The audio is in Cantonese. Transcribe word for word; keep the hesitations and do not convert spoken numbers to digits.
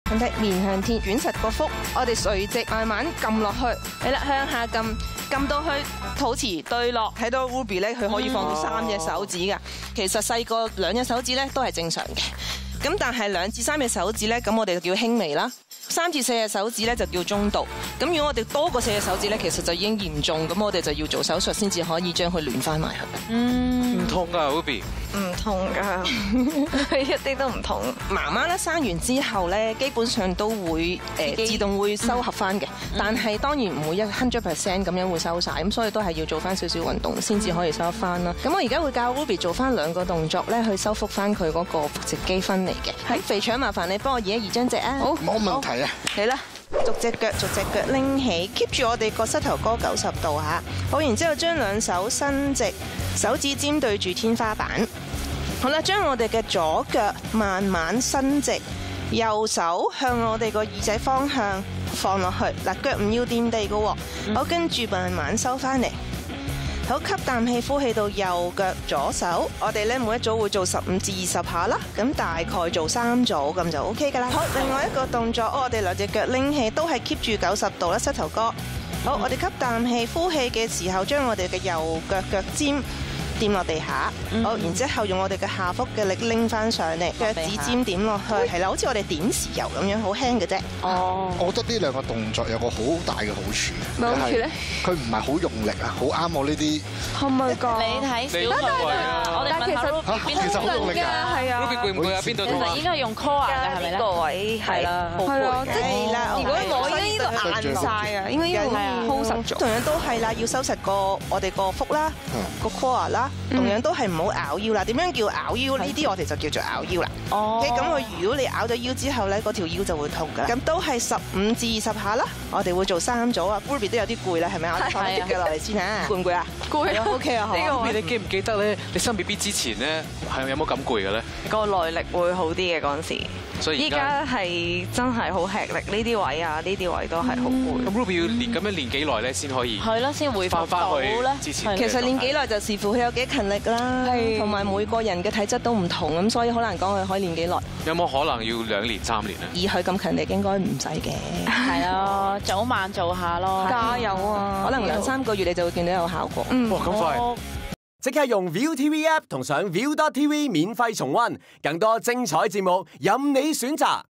身體面向天，捲實個腹，我哋垂直慢慢撳落去，係啦，向下撳，撳到去肚臍對落。睇到 Ruby 咧，佢可以放到三隻手指㗎。其實細個兩隻手指咧都係正常嘅，咁但係兩至三隻手指咧，咁我哋就叫輕微啦。三至四隻手指咧就叫中度，咁如果我哋多過四隻手指咧，其實就已經嚴重，咁我哋就要做手術先至可以將佢連翻埋去。 嗯，唔痛㗎 Ruby。 唔痛㗎，一啲都唔痛。 媽媽咧生完之後咧，基本上都會誒自動會收合翻嘅，但係當然唔會一 hundred percent 咁樣會收晒，咁所以都係要做翻少少運動先至可以收得翻啦。咁我而家會教 Ruby 做翻兩個動作咧，去收復翻佢嗰個腹直肌分離嘅。係肥腸，麻煩你幫我移一移張隻啊！好， 冇問題啊。 嚟啦，逐隻腳逐隻腳拎起 ，keep 住我哋個膝頭哥九十度嚇。好，然之後將兩手伸直，手指尖對住天花板。好啦，將我哋嘅左腳慢慢伸直，右手向我哋個耳仔方向放落去。嗱，腳唔要掂地嘅喎。好，跟住慢慢收翻嚟。好，吸啖氣，呼氣到右腳左手。我哋咧每一組會做十五至二十下啦，咁大概做三組咁就 O K 噶啦。好，另外一個動作，我哋兩隻腳拎起，都係 keep 住九十度啦，膝頭哥。好，我哋吸啖氣，呼氣嘅時候，將我哋嘅右腳腳尖掂落地下，好，然之後用我哋嘅下腹嘅力拎翻上嚟，腳趾尖點落去，係啦，好似我哋點豉油咁樣，好輕嘅啫。 哦，我覺得呢兩個動作有個好大嘅好處， 咩好處咧？ 佢唔係好用力啊，好啱我呢啲。 可唔可以講？ 你睇小腿啊！我哋問下 Ruby 其實好用力㗎， 係啊。 Ruby 攰唔攰啊？邊度其實應該用 core 嘅係咪咧？ 個位係啦， 好攰即係啦。如果我應該呢度硬晒啊，應該呢度 hold 實咗。同樣都係啦，要收實個我哋個腹啦，個 core 啦，同樣都係唔好咬腰啦。點樣叫咬腰？呢啲我哋就叫做咬腰啦。哦。咁佢如果你咬咗腰之後咧，嗰條腰就會痛㗎啦。咁都係十五至二十下啦。我哋會做三組啊。Ruby 都有啲攰啦，係咪啊？我哋放啲腳落嚟先嚇。攰唔攰啊？攰啊。O K 啊。 呢個你記唔記得咧？你生 B B 之前咧係有冇咁攰嘅咧？ 個耐力會好啲嘅嗰陣時。 所以依家係真係好吃力，呢啲位啊，呢啲位都係好攰。 咁 Ruby 要練咁樣練幾耐咧，先可以係咯，先回復到咧。 之前其實練幾耐就視乎佢有幾勤力啦，同埋每個人嘅體質都唔同，咁所以好難講佢可以練幾耐。 有冇可能要兩年三年咧？ 以佢咁勤力，應該唔使嘅。 係啊，早晚做下咯， 加油啊！可能兩三個月你就會見到有效果。 哇，咁快！ 即刻用 ViuTV App 同上 Viu dot T V 免費重溫，更多精彩節目任你選擇。